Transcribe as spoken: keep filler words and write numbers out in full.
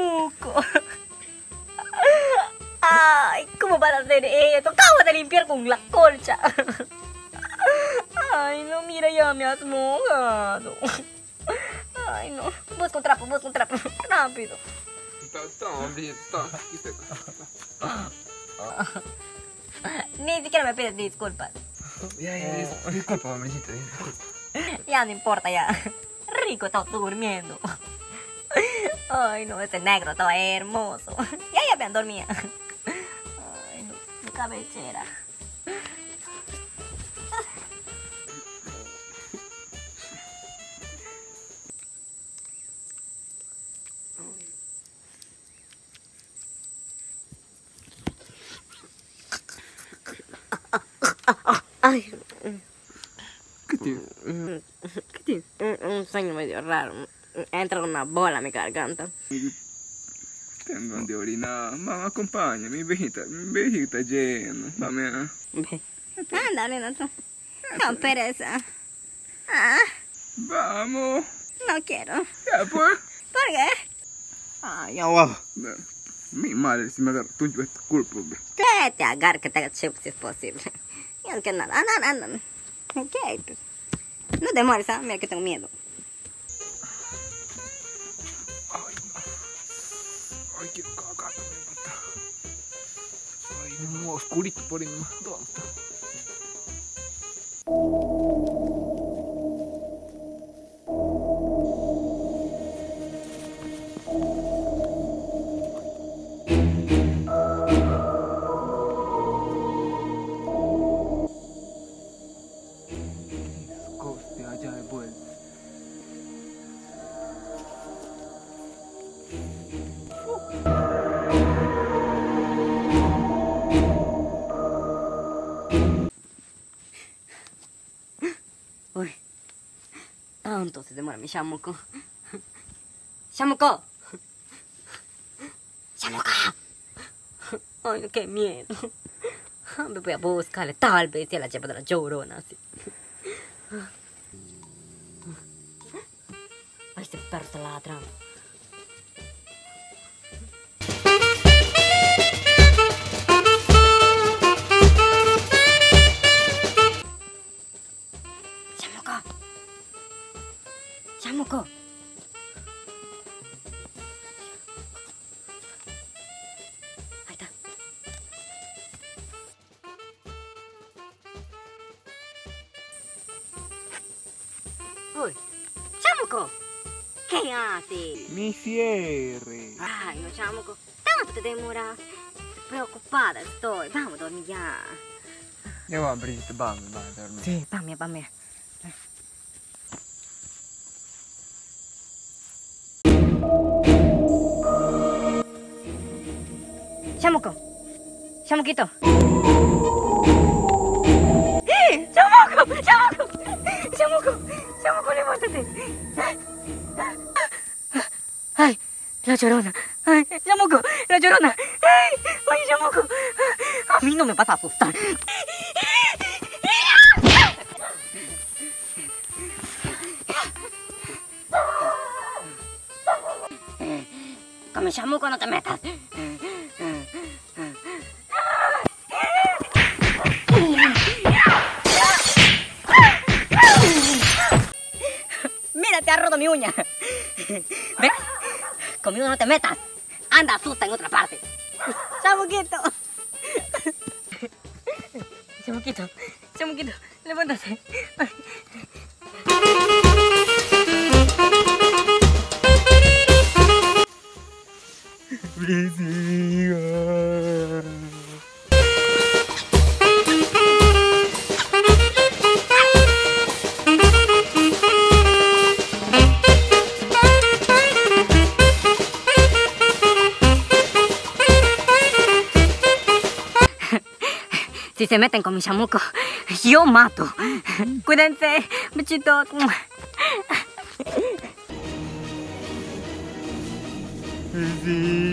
chamuco. Ay, ¿cómo van a hacer esto? Acabo de limpiar con la colcha. Ay, no, mira, ya me has mojado. Ay, no. Busca un trapo, busca un trapo. Rápido. Ni siquiera me pides disculpas. Ya, ya, dis disculpa, mamacita, disculpa. Ya no importa, ya. Rico, está durmiendo. Ay, no, ese negro estaba hermoso. Ya, ya me dormía. Ay, no, mi cabellera. Ay. ¿Qué tiene? ¿Qué tiene? Un, un sueño medio raro. Entra una bola en mi garganta. Tengo de orinar. Mamá, acompaña. Mi viejita, mi viejita llena. Dame. Ve. Anda, nena, tú. No, pereza. Ah, Vamos. no quiero. Ya, pues. ¿Por qué? Ay, ya va. Mi madre, si me agarra tuyo, es tu culpa. Que te agarre, que te haga chip si es posible. Y no quiero nada. Anda, anda, anda. ¿Qué? Pues. No te mueres, ¿ah? Mira que tengo miedo. Ay, no. Ay, quiero cagar también, puta. Ay, no, oscurito por ahí nomás. ¿Dónde está? Coste allá de vuelta. Uy, tanto se demora mi chamuco. ¡Chamuco! ¡Chamuco! Ay, qué miedo. Me voy a buscarle, tal vez se la lleva de la Llorona, así. Ay, este perro está ladrando. ¡Chamuco! ¡Chamuco! Ahí está. Uy, ¡Chamuco! ¿Qué haces? Mi cierre. Ay, no, Chamuco. Tanto te demoras. Preocupada estoy. Vamos a dormir ya. Ya va, Brigitte, vamos, vamos a dormir. Sí, vamos, vamos. Chamuco. Chamuquito. Chamuco, Chamuco. Chamuco, Chamuco, levántate. Ay, la Llorona. Ay, Chamuco, la Llorona. Ay, ay, Chamuco. A mí no me vas a asustar. Con mi Chamuco no te metas. Mira, te ha roto mi uña. ¿Ves? Conmigo no te metas. Anda, asusta en otra parte. Chamuquito. Chamuquito. Chamuquito, levántate. Ay. Si se meten con mi chamuco, yo mato. Cuídense, bichitos. Sí.